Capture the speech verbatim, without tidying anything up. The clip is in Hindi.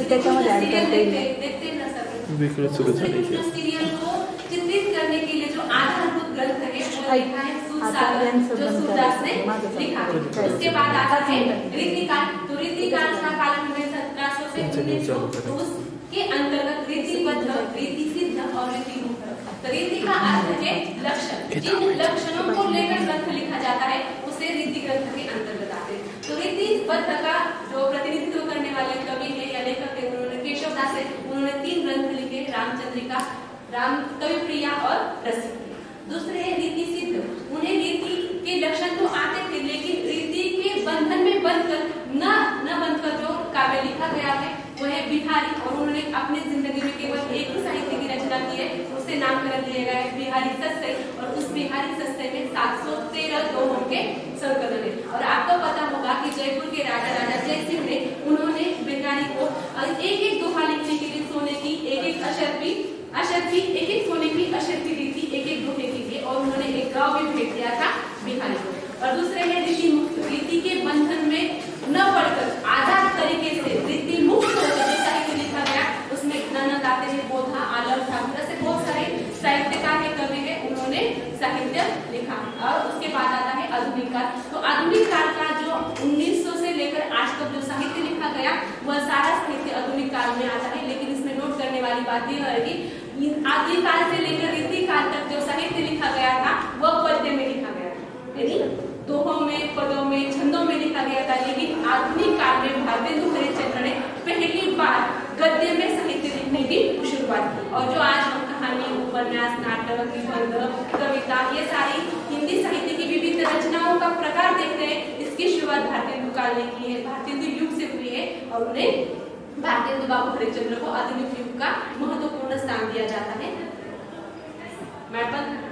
त्याच्यामध्ये ऍड करता येईल. देखते ना सर विकृत सुरू झाली सीरियल को चित्रित करने के लिए जो आधारभूत ग्रंथ है वो लिखा है सूरसागर, जो सूरदास ने लिखा है। उसके बाद आता है रीतिकाल। तो रीतिकाल का काल में सत्रह सौ से उन्नीस सौ के अंतर्गत रीतिबद्ध, रीति सिद्ध और रीति मुक्त। तो रीति का अर्थ है लक्षण, जिन लक्षणों को लेकर ग्रंथ लिखा जाता है उसे रीति ग्रंथ के अंतर्गत आते हैं। तो रीतिबद्ध का जो प्रतिनिधित्व करने वाले कवि है या लेखक है उन्होंने केशवदास है, उन्होंने तीन ग्रंथ लिखे, रामचंद्रिका, राम कविप्रिया और रसिक। दूसरे है रीति सिद्ध। उन्हें रीति के लक्षण तो आते थे लेकिन रीति के बंधन में बंधकर न न बंधकर जो काव्य लिखा गया है वह है बिहारी, और उन्होंने अपनी जिंदगी में केवल एक ही साहित्य की रचना की है, उसे नामकरण दिया गया है बिहारी सस्ते, और उस बिहारी सस्ते में सात सौ तेरह दोहों के संकलन है। और आपको पता होगा कि जयपुर के राजा राजा जयसिंह ने उन्होंने बिहारी को एक एक दोहा लिखने के लिए सोने की एक एक अशर्फी अशर्फी एक एक सोने की अशर्फी दी थी एक एक दोहे के लिए, और उन्होंने एक गाँव भी भेज दिया था बिहारी को। और दूसरे है रीति मुक्त। रीति के बंधन में न पड़कर आजाद तरीके से रीति मुक्त होकर जो साहित्य लिखा गया उसमें ननद आते हैं, बोधा, आलम, ठाकुर, ऐसे बहुत सारे साहित्यकार के कवि है, उन्होंने साहित्य लिखा। और उसके बाद आता है आधुनिक काल। तो आधुनिक काल का जो उन्नीस सौ से लेकर आज तक जो साहित्य लिखा गया वह सारा साहित्य आधुनिक काल में आता है। लेकिन इसमें नोट करने वाली बात यह है कि आदि काल से लेकर रीति काल तक जो साहित्य लिखा गया था वह पद्य में लिखा गया था, यानी दोहों में, पदों में, छंदों में लिखा गया था। लेकिन आधुनिक काल में भारतेंदु हरिश्चंद्र ने पहली बार गद्य में साहित्य लिखने की शुरुआत की। और जो आज हम कहानी, उपन्यास, नाटक, निबंध, कविता, ये सारी हिंदी साहित्य की विविध रचनाओं का प्रकार देखते हैं, इसकी शुरुआत भारतेंदु काल ने की है, भारतेंदु युग से हुई है। और उन्हें भारतेंदु बाबू हरिश्चंद्र को आधुनिक युग का महत्वपूर्ण स्थान दिया जाता है। मैडम